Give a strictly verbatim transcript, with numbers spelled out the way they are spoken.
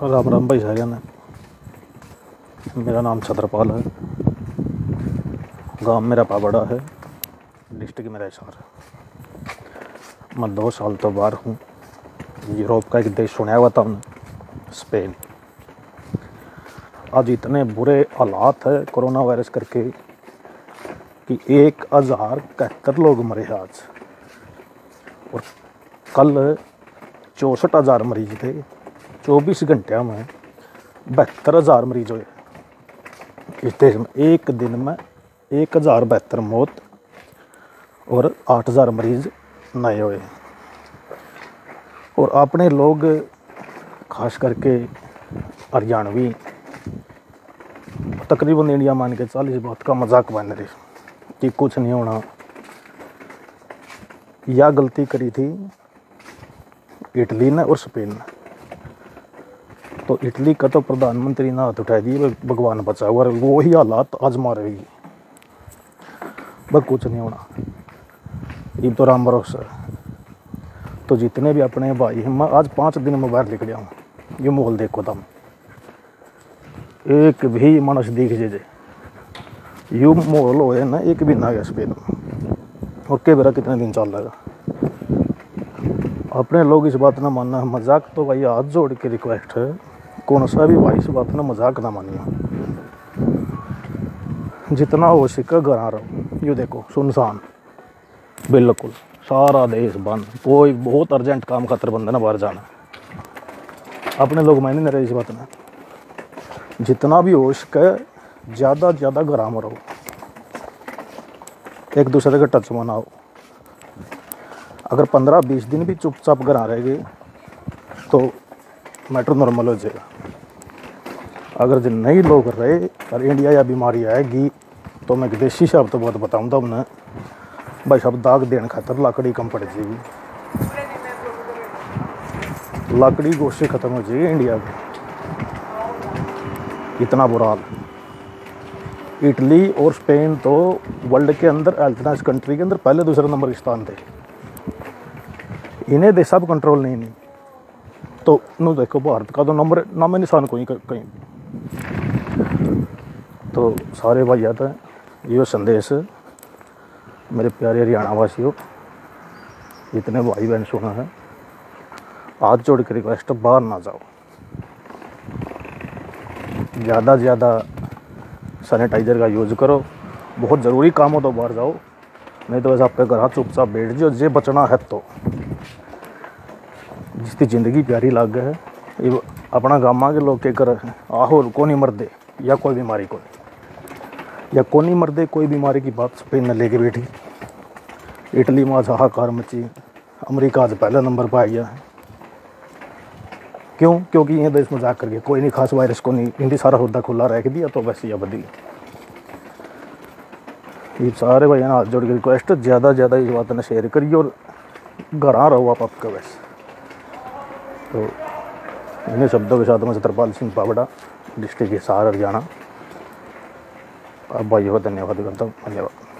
राम राम भाई सारिया ने। मेरा नाम छतरपाल है। गांव मेरा पाबड़ा है, डिस्ट्रिक्ट मेरा हिसार है। मैं दो साल तो बाहर हूँ। यूरोप का एक देश सुना हुआ था हमने, स्पेन। आज इतने बुरे हालात है कोरोना वायरस करके कि एक हज़ार इकहत्तर लोग मरे हैं आज, और कल चौंसठ हज़ार मरीज थे। चौबीस घंटे में बहत्तर हज़ार मरीज हुए इस देश में। एक दिन में एक हज़ार बहत्तर मौत और आठ हज़ार मरीज नए हुए। और अपने लोग खास करके हरियाणवी तकरीबन इंडिया मान के चालीस बात का मजाक बन रही कि कुछ नहीं होना। यह गलती करी थी इटली ने और स्पेन ने। तो इटली का तो प्रधानमंत्री ने हाथ उठा दिए, भगवान बचाओ, और वो ही हालात आज मारेगी। बस कुछ नहीं होना, ये तो राम भरोसा है। तो जितने भी अपने भाई हैं, मैं आज पाँच दिन में बाहर निकल हूँ। ये माहौल देखो तुम, एक भी मानस दिख जे यू माहौल हो ना, एक भी ना गया स्पेन में। और के बेरा कितने दिन चल रहेगा। अपने लोग इस बात ना मानना मजाक। तो भाई हाथ जोड़ के रिक्वेस्ट है, कौन सा भी भाई इस बात ना मजाक ना मानिए। जितना हो सके घर आ रहा। ये देखो सुनसान बिल्कुल, सारा देश बंद। कोई बहुत अर्जेंट काम खातर बंदा ना बाहर जाना। अपने लोग मायने नहीं रहे इस बात में। जितना भी हो सके ज़्यादा ज़्यादा घर में रहो, एक दूसरे का टच मनाओ। अगर पंद्रह बीस दिन भी चुपचाप घर आ रहेगी तो मैटर नॉर्मल हो जाएगा। अगर जो नई लोग रहे और इंडिया या बीमारी आएगी तो मैं देसी शब्द तो बहुत बताऊँगा उन्हें भाई सब दाग देने खातर लकड़ी कम पड़ जाएगी। लकड़ी गोश्त खत्म हो जाएगी इंडिया में। इतना बुरा हाल। इटली और स्पेन तो वर्ल्ड के अंदर हेल्थ कंट्री के अंदर पहले दूसरे नंबर के स्थान थे। इन्हें दे सब कंट्रोल नहीं नहीं तो नो देखो भारत का तो नंबर नाम निशान कोई कहीं। तो सारे भाई आता है ये संदेश मेरे प्यारे हरियाणा वासियों, इतने भाई बहन सुना है, हाथ जोड़ के रिक्वेस्ट, बाहर ना जाओ। ज़्यादा से ज़्यादा सैनिटाइज़र का यूज़ करो। बहुत ज़रूरी काम हो तो बाहर जाओ, नहीं तो वैसे आपके घर चुपचाप बैठ जाओ। जे बचना है तो जिसकी ज़िंदगी प्यारी लग है ये अपना गामा के लोग के कर आहो को नहीं मरदे या कोई बीमारी को या को नहीं मरदे कोई बीमारी की बात स्पेन ने लेके बैठी। इटली में आज हाहाकार मची। अमेरिका आज पहला नंबर पर आ गया। क्यों? क्योंकि ये देश मजाक कर गया, कोई नहीं खास वायरस को नहीं, इंडी सारा हुद्दा खुला रख दिया तो वैसे ही बदली। ये सारे भाई हाथ जोड़ के रिक्वेस्ट, ज़्यादा ज़्यादा इस बात ने शेयर करिए और घर आ रहो आप आपका वैसे। तो इन्हीं शब्दों के साथ मैं छतरपाल सिंह पाबड़ा, डिस्ट्रिक्ट हिसार, हरियाणा। अब भाई हो धन्यवाद करता हूँ। धन्यवाद।